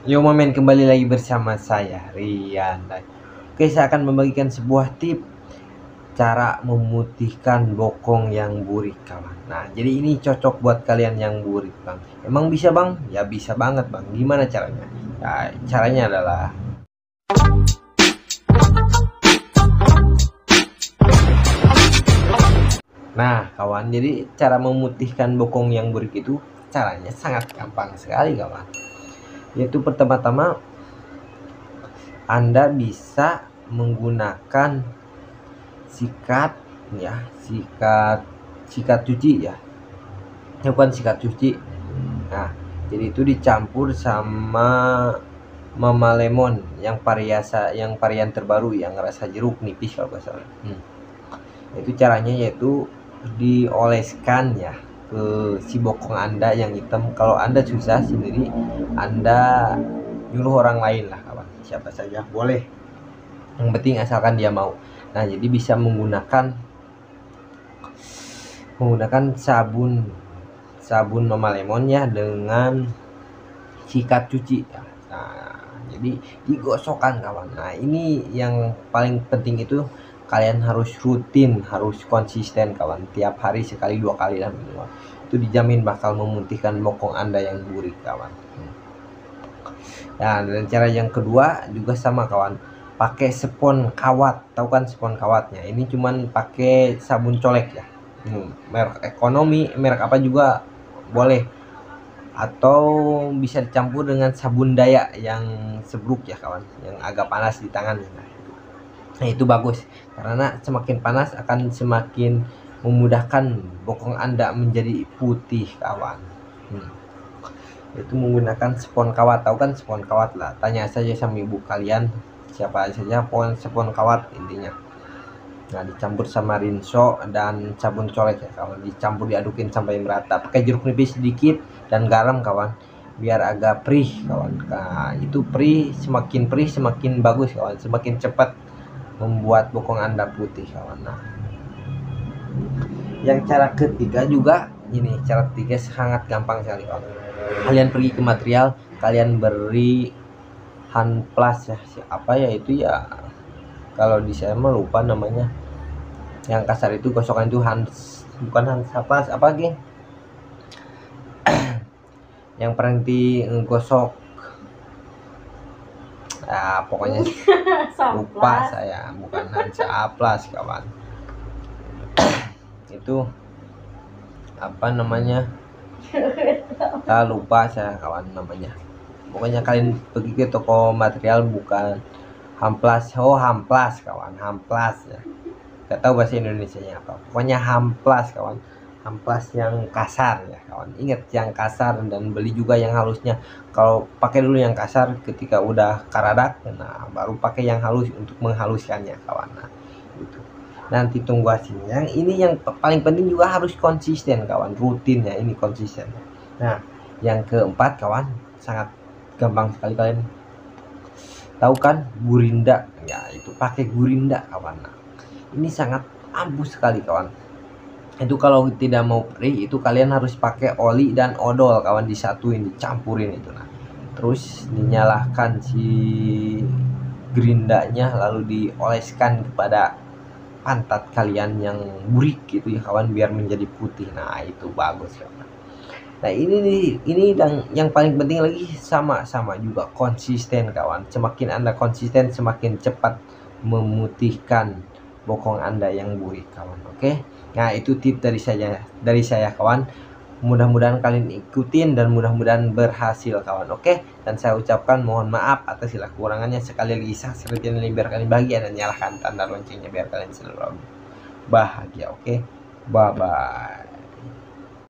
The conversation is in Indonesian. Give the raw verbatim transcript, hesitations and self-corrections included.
Yo momen kembali lagi bersama saya Rian. Oke, saya akan membagikan sebuah tip cara memutihkan bokong yang burik, kawan. Nah, jadi ini cocok buat kalian yang burik, Bang. Emang bisa, Bang? Ya bisa banget, Bang. Gimana caranya? Nah, caranya adalah Nah, kawan, jadi cara memutihkan bokong yang burik itu caranya sangat gampang sekali, kawan. Yaitu pertama-tama Anda bisa menggunakan sikat ya, sikat sikat cuci ya. Ini bukan sikat cuci. Nah, jadi itu dicampur sama Mama Lemon yang variasa yang varian terbaru yang rasa jeruk nipis kalau nggak salah. Hmm. Itu caranya yaitu dioleskan ya ke si bokong Anda yang hitam. Kalau Anda susah sendiri, Anda nyuruh orang lain lah, kawan. Siapa saja boleh. Yang penting asalkan dia mau. Nah, jadi bisa menggunakan menggunakan sabun sabun Mama Lemon ya dengan sikat cuci ya. Nah, jadi digosokkan, kawan. Nah, ini yang paling penting itu kalian harus rutin, harus konsisten, kawan. Tiap hari sekali dua kali lah minimal. Itu dijamin bakal memutihkan bokong Anda yang burik, kawan. Nah, dan cara yang kedua juga sama, kawan. Pakai spons kawat. Tahu kan spons kawatnya? Ini cuman pakai sabun colek ya. Hmm, merek ekonomi, merek apa juga boleh. Atau bisa dicampur dengan sabun Dayak yang sebruk ya, kawan, yang agak panas di tangan. Nah, itu bagus karena semakin panas akan semakin memudahkan bokong Anda menjadi putih, kawan. Hmm. Itu menggunakan spons kawat. Tahu kan spons kawat lah, tanya saja sama ibu kalian siapa saja pohon spons kawat intinya. Nah, dicampur sama rinso dan sabun colek ya, kawan. Dicampur diadukin sampai merata. Pakai jeruk nipis sedikit dan garam, kawan, biar agak perih, kawan. Nah, itu perih, semakin perih semakin bagus, kawan. Semakin cepat membuat bokong Anda putih, kawan. Nah, yang cara ketiga juga ini, cara ketiga sangat gampang sekali, kawan. Kalian pergi ke material, kalian beri Hanplas ya, apa ya itu ya, kalau di saya mah lupa namanya. Yang kasar itu gosokan itu Hans, bukan Hanplas, apa geng? Yang berhenti gosok, ah pokoknya lupa saya, bukan Hanplas, kawan. Itu apa namanya? Ah, lupa saya, kawan, namanya. Pokoknya kalian pergi ke toko material, bukan Hanplas. Oh, Hanplas, kawan, Hanplas ya. Gak tahu bahasa Indonesianya apa. Pokoknya Hanplas, kawan. Hanplas yang kasar ya, kawan. Ingat yang kasar, dan beli juga yang halusnya. Kalau pakai dulu yang kasar ketika udah karadak, nah baru pakai yang halus untuk menghaluskannya, kawan. Nah, gitu. Nanti tunggu hasilnya. Yang ini yang paling penting juga harus konsisten, kawan. Rutin ya, ini konsisten. Nah, yang keempat, kawan, sangat gampang sekali. Kalian tahu kan Gurinda ya, itu pakai Gurinda, kawan. Nah, ini sangat ampuh sekali, kawan. Itu kalau tidak mau perih, itu kalian harus pakai oli dan odol, kawan, disatuin, dicampurin itu. Nah, terus dinyalakan si gerindanya, lalu dioleskan kepada pantat kalian yang burik gitu ya, kawan, biar menjadi putih. Nah, itu bagus, kawan. Nah, ini nih, ini dan yang paling penting lagi sama-sama juga konsisten, kawan. Semakin Anda konsisten, semakin cepat memutihkan bokong Anda yang burik, kawan. Oke. Nah, itu tip dari saya, dari saya, kawan. Mudah-mudahan kalian ikutin dan mudah-mudahan berhasil, kawan. Oke. Dan saya ucapkan mohon maaf atas segala kekurangannya. Sekali lagi subscribe channel ini biar kalian bahagia, dan nyalakan tanda loncengnya biar kalian selalu bahagia. Oke. Bye bye.